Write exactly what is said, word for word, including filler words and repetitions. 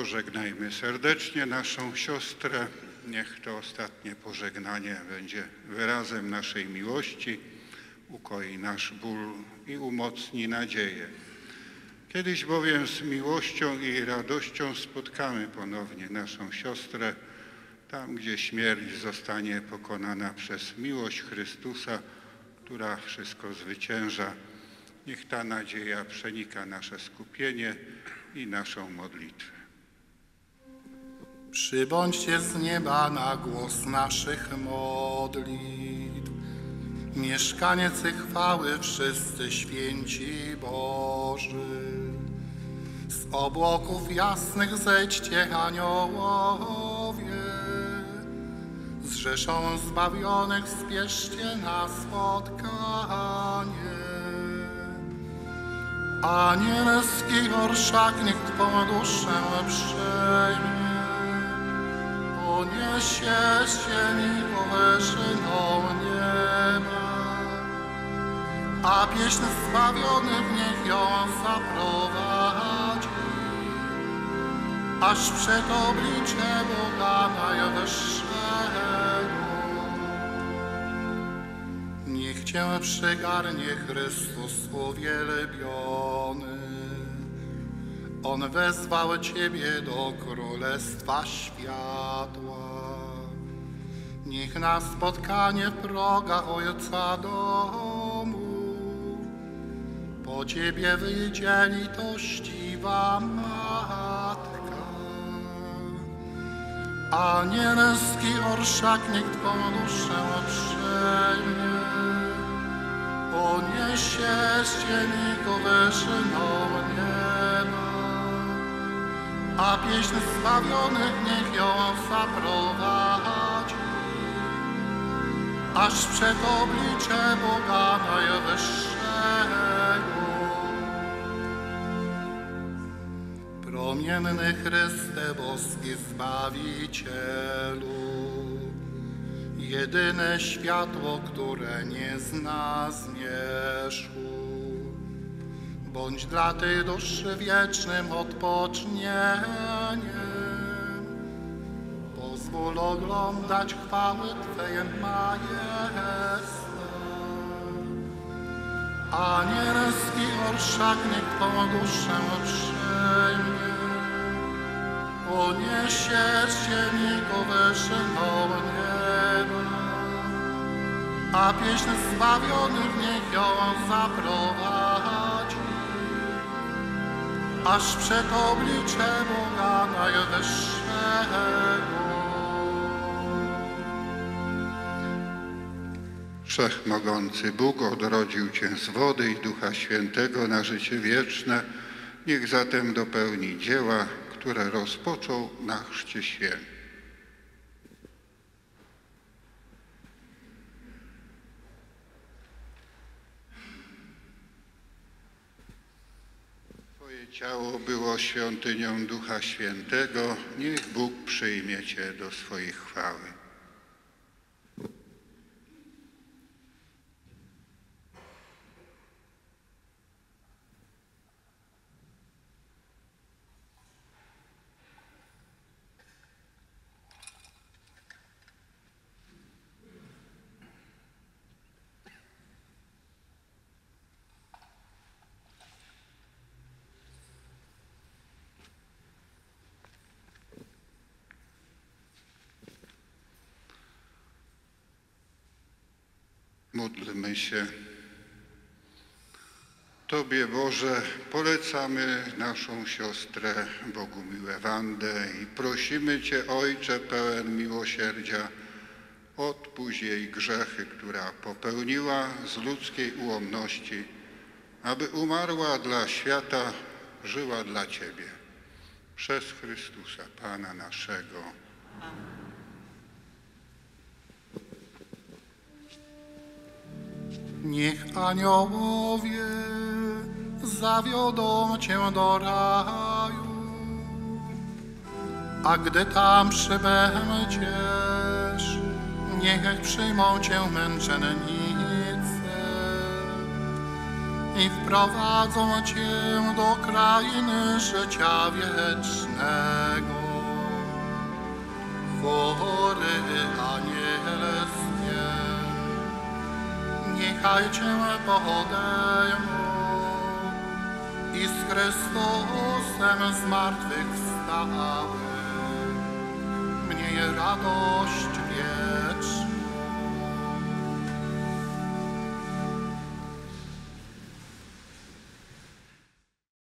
Pożegnajmy serdecznie naszą siostrę. Niech to ostatnie pożegnanie będzie wyrazem naszej miłości, ukoi nasz ból i umocni nadzieję. Kiedyś bowiem z miłością i radością spotkamy ponownie naszą siostrę, tam gdzie śmierć zostanie pokonana przez miłość Chrystusa, która wszystko zwycięża. Niech ta nadzieja przenika nasze skupienie i naszą modlitwę. Przybądźcie z nieba na głos naszych modlitw. Mieszkaniec chwały, wszyscy święci Boży. Z obłoków jasnych zejdźcie aniołowie. Z rzeszą zbawionych spieszcie na spotkanie. Anielski orszak niech Twą duszę przejmie. Poniesie ziemi powyższyną nieba, a pieśń zbawionych niech ją zaprowadzi, aż przed oblicze Boga Najwyższego. Niech Cię przygarnie Chrystus uwielbiony. On wezwał Ciebie do królestwa światła. Niech na spotkanie w progach Ojca domu po Ciebie wyjdzie litościwa Matka. Anielski orszak niech Twą duszę przejmie. Poniesie z ziemi powyższyną nieba, a pieśń zbawionych niech ją zaprowadzi, aż przed oblicze Boga Najwyższego. Promienny Chryste, boski Zbawicielu, jedyne światło, które nie zna zmierzchu, bądź dla tej duszy wiecznym odpocznieniem. Pozwól oglądać chwały Twoje majestat. Anielski orszak niech Twą duszę przejmie. Poniesie z ziemi powyższyną nieba, a pieśń zbawionych niech ją zaprowadzi, aż przed oblicze Boga Najwyższego. Wszechmogący Bóg odrodził Cię z wody i Ducha Świętego na życie wieczne. Niech zatem dopełni dzieła, które rozpoczął na Chrzcie Świętym. Twoje ciało było świątynią Ducha Świętego. Niech Bóg przyjmie Cię do swojej chwały. Módlmy się. Tobie, Boże, polecamy naszą siostrę Bogumiłę Wandę i prosimy Cię, Ojcze pełen miłosierdzia, odpuść jej grzechy, która popełniła z ludzkiej ułomności, aby umarła dla świata, żyła dla Ciebie. Przez Chrystusa, Pana naszego. Amen. Niech aniołowie zawiodą Cię do raju, a gdy tam przybędziesz, niech przyjmą Cię męczennice i wprowadzą Cię do krainy życia wiecznego. niechaj Cię podejmą i z Chrystusem zmartwychwstałym mnie radość wieczna.